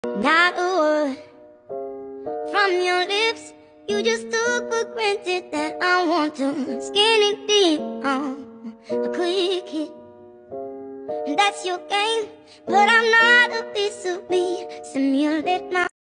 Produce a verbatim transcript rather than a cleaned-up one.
Not a word from your lips. You just took for granted that I want to skinny deep on a quick hit. That's your game, but I'm not a piece of me. Simulate my